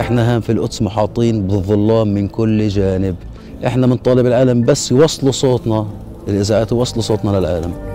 احنا هان في القدس محاطين بالظلام من كل جانب. احنا بنطالب العالم بس يوصلوا صوتنا، الاذاعات يوصلوا صوتنا للعالم.